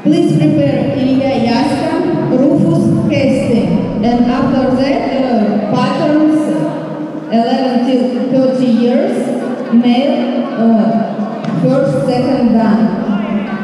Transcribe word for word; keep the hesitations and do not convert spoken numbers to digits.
Please prepare Ilya Yaska, Rufus Hastings, and after that, uh, patterns eleven till thirty years, male, uh, first, second dan.